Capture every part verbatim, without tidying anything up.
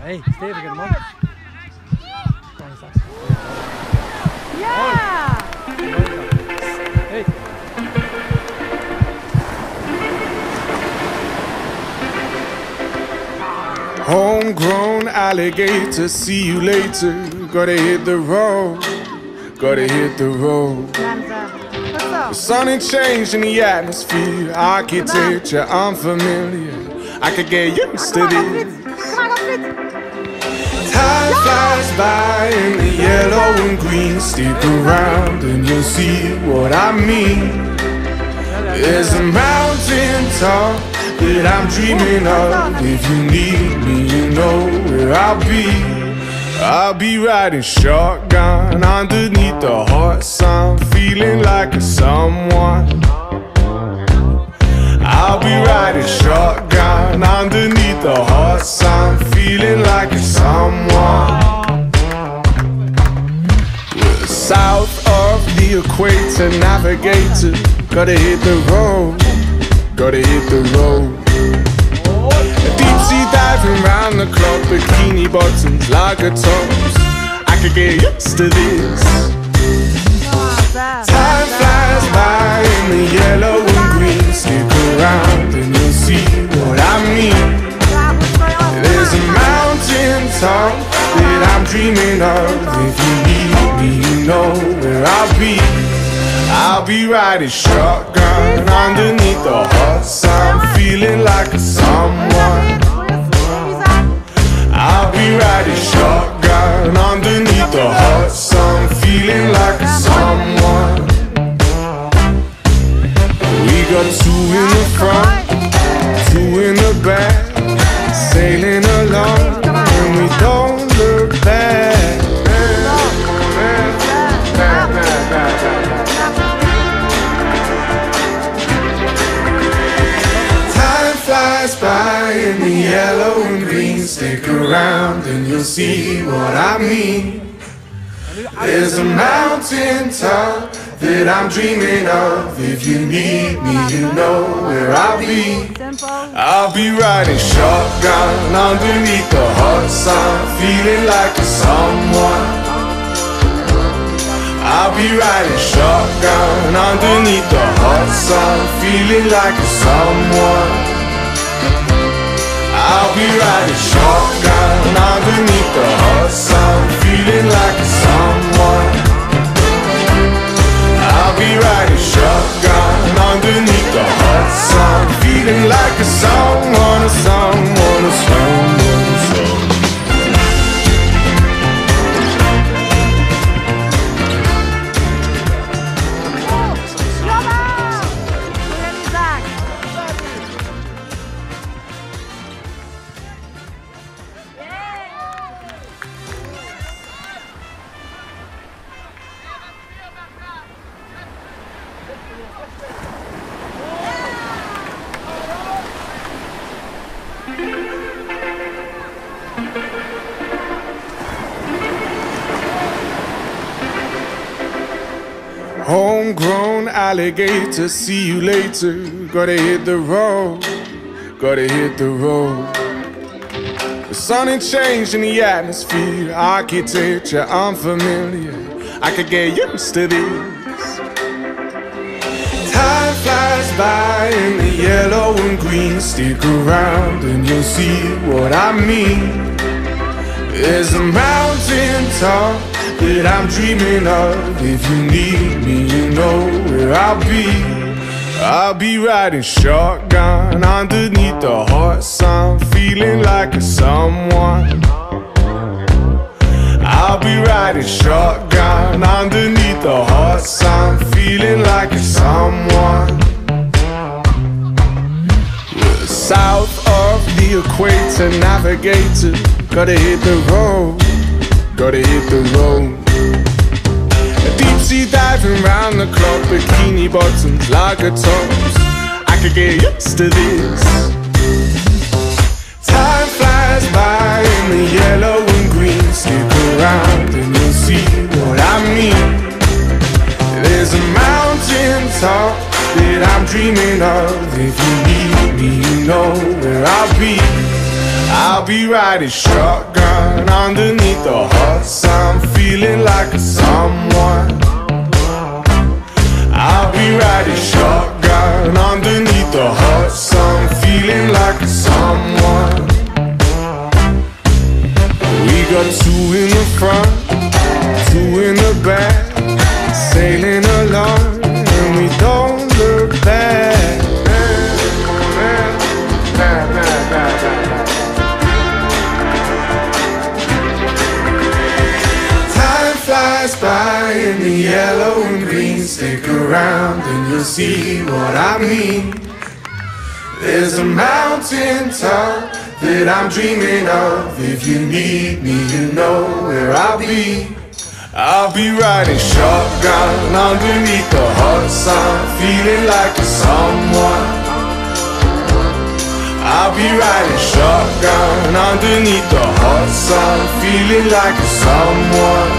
Hey, Steven, get him up. Yeah! Hey. Homegrown alligator, see you later. Gotta hit the road, gotta hit the road. The sun ain't changed in the atmosphere, architecture unfamiliar. I could get used to this. Time flies by in the yellow and green. Stick around and you'll see what I mean. There's a mountain top that I'm dreaming of. If you need me, you know where I'll be. I'll be riding shotgun underneath the hot sun, feeling like a someone. I'll be riding shotgun underneath the hot sun, feeling like a someone. We're south of the equator, navigator. Gotta hit the road, gotta hit the road. Deep sea diving round the clock, bikini bottoms, lager tops. I could get used to this. Time flies by in the yellow and green. Stick around and you'll see what I mean. There's a mountain top that I'm dreaming of. If you need me, you know where I'll be. I'll be riding shotgun underneath the hot sun, feeling like a someone. I'll be riding shotgun underneath the hot sun, feeling like a someone. We got two in the front, two in the back, sailing along, and we don't look back. Flies by in the yellow and green. Stick around and you'll see what I mean. There's a mountain top that I'm dreaming of. If you need me, you know where I'll be. I'll be riding shotgun underneath the hot sun, feeling like a someone. I'll be riding shotgun underneath the hot sun, feeling like a someone. I'll be riding shotgun underneath the hot sun, feeling like a someone. I'll be riding shotgun underneath the hot sun, feeling like a someone, a someone, a someone, a someone. Homegrown alligator, see you later. Gotta hit the road, gotta hit the road. The sun ain't changed in the atmosphere, architecture unfamiliar. I could get used to this. Time flies by in the yellow and green. Stick around and you'll see what I mean. There's a mountain top that I'm dreaming of. If you need me, you know where I'll be. I'll be riding shotgun underneath the hot sun, feeling like a someone. I'll be riding shotgun underneath the hot sun, feeling like a someone. We're south of the equator, navigator. Gotta hit the road, gotta hit the road. Deep sea diving round the clock, bikini bottoms, lager tops. I could get used to this. Time flies by in the yellow and green. Stick around and you'll see what I mean. There's a mountain top that I'm dreaming of. If you need me, you know where I'll be. I'll be riding shotgun underneath the hot sun, feeling like a someone. I'll be riding shotgun underneath the hot sun, feeling like a someone. We got two in the front, two in the back, sailing along, and we don't look back. Time flies by in the yellow and green. Stick around and you'll see what I mean. There's a mountain top that I'm dreaming of. If you need me, you know where I'll be. I'll be riding shotgun underneath the hot sun, feeling like a someone. I'll be riding shotgun underneath the hot sun, feeling like a someone.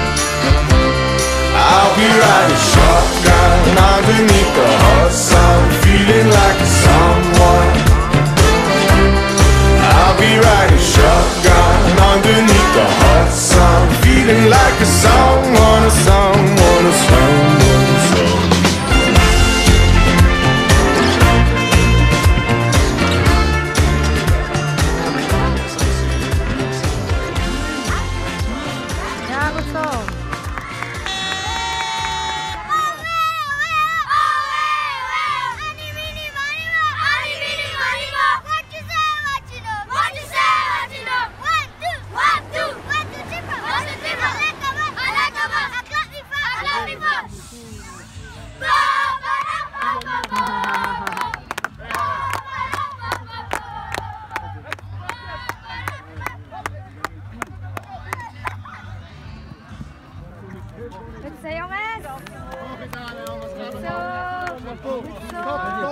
I'll be riding shotgun underneath the hot sun, feeling like a someone. I'll be riding shotgun underneath the hot sun, feeling like a someone, a someone, a someone, a someone. Let's say your mask. So, so.